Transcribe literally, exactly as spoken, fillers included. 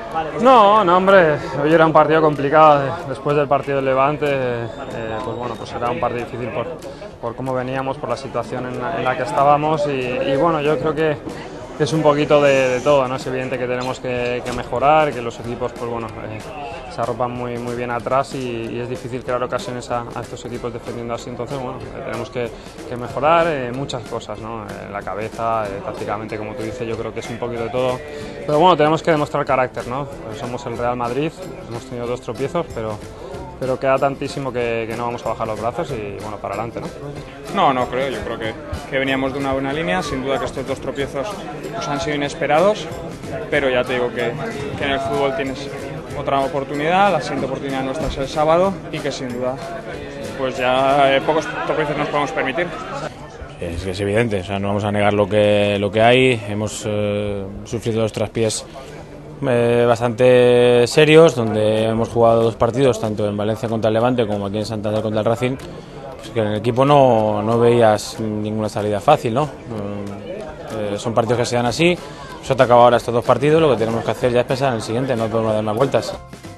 No, no, hombre, hoy era un partido complicado. Después del partido del Levante, eh, pues bueno, pues era un partido difícil por, por cómo veníamos, por la situación en la, en la que estábamos y, y bueno, yo creo que es un poquito de, de todo, ¿no? Es evidente que tenemos que, que mejorar, que los equipos, pues bueno, eh, se arropan muy, muy bien atrás y, y es difícil crear ocasiones a, a estos equipos defendiendo así, entonces bueno, eh, tenemos que, que mejorar eh, muchas cosas, ¿no? Eh, la cabeza, eh, tácticamente, como tú dices, yo creo que es un poquito de todo, pero bueno, tenemos que demostrar carácter, ¿no? Pues somos el Real Madrid, hemos tenido dos tropiezos, pero pero queda tantísimo que, que no vamos a bajar los brazos y bueno, para adelante, ¿no? No, no creo, yo creo que, que veníamos de una buena línea, sin duda que estos dos tropiezos pues, han sido inesperados, pero ya te digo que, que en el fútbol tienes otra oportunidad, la siguiente oportunidad nuestra es el sábado y que sin duda pues ya eh, pocos tropiezos nos podemos permitir. Es que es evidente, o sea, no vamos a negar lo que, lo que hay, hemos eh, sufrido los traspiés Eh, bastante serios, donde hemos jugado dos partidos, tanto en Valencia contra el Levante como aquí en Santander contra el Racing, pues que en el equipo no, no veías ninguna salida fácil, ¿no? Eh, son partidos que se dan así, se ha acabado ahora estos dos partidos, lo que tenemos que hacer ya es pensar en el siguiente, no podemos dar más vueltas.